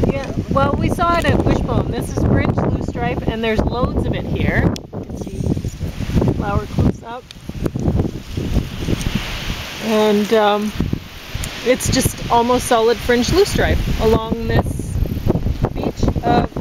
Yeah, well, we saw it at Wishbone. This is Fringed Loosestrife, and there's loads of it here. You can see the flower close up. And it's just almost solid Fringed Loosestrife along this beach of